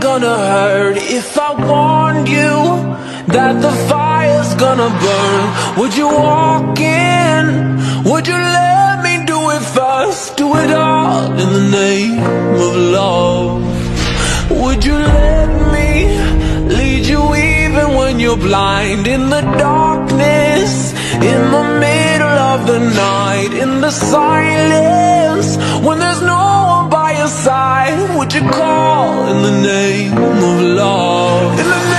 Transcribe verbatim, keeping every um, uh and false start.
gonna hurt if I warned you that the fire's gonna burn? Would you walk in? Would you let me do it first? Do it all in the name of love. Would you let me lead you even when you're blind? In the darkness, in the middle of the night, in the silence, when there's no one by your side, would you call in the name of love? In the